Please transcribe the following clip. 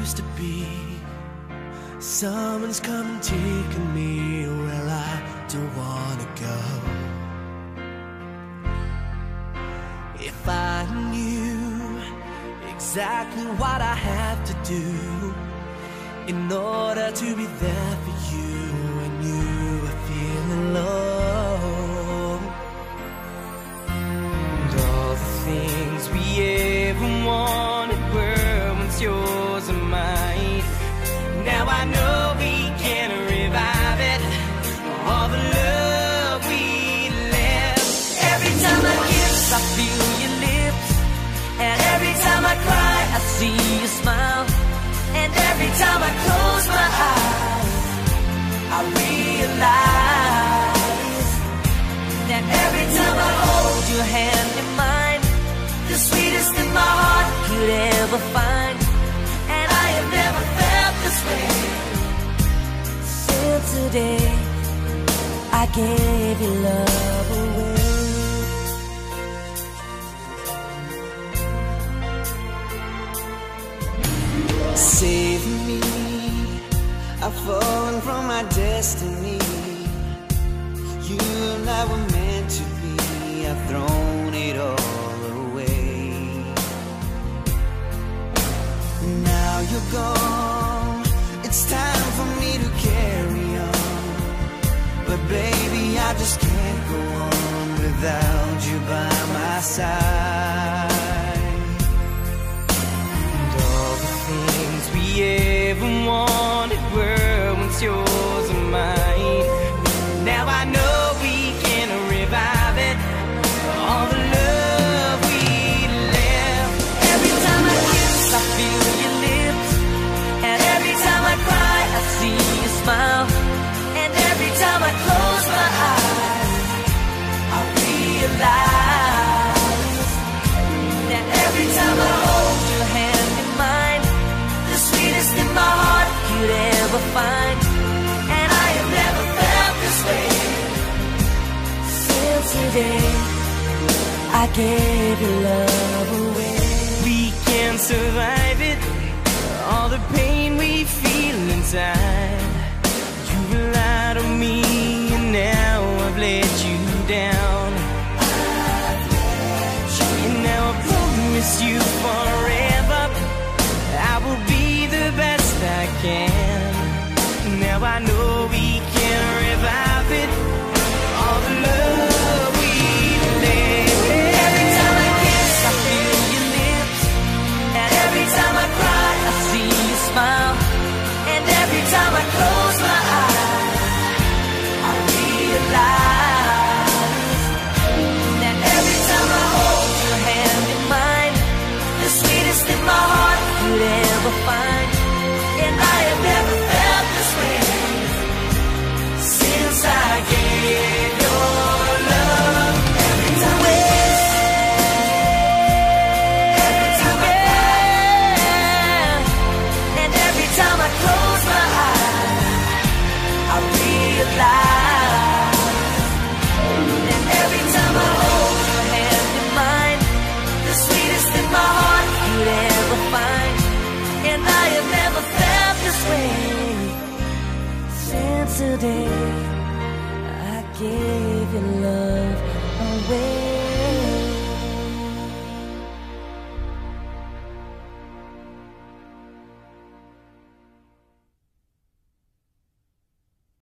used to be. Someone's come and taken me where I don't wanna go. If I knew exactly what I have to do in order to be there for you when you are feeling low, and all the things we ever wanted were once yours and mine. Now I know we can revive it, all the love we left. Every time I kiss, I feel your lips, and every time I cry, I see you smile. And every time I close my eyes, I realize that every time I hold your hand in mine, the sweetest thing my heart could ever find. And I have never felt this way since the day I gave your love away. Save me, I've fallen from my destiny. You and I were meant to be, I've thrown it all away. Now you're gone, it's time for me to carry on. But baby, I just can't go on without you by my side. Things we ever wanted were once yours and mine. Now I know we can revive it, all the love we left. Every time I kiss, I feel your lips, and every time I cry, I see you smile. And every time I close my eyes, I realize that every time I hold your hand in mine, the sweetest thing my heart could ever find. And I have never felt this way since the day I gave your love away. We can survive it, all the pain we feel inside. You relied on me and now I've let you down. And now I promise you forever I will be the best I can. Now I know we can revive it, all the love we left. Every time I kiss, I feel your lips, and every time I cry, I see you smile. And every time I close my eyes, I realize that every time I hold your hand in mine, the sweetest thing my heart could ever find. And I have never felt this way since I gave your love. Every time I kiss, every time I cry, and every time I close my eyes, I realize that every time I hold your hand in mine, the sweetest thing my heart could ever find. And I have never felt this way since the day I gave your love away.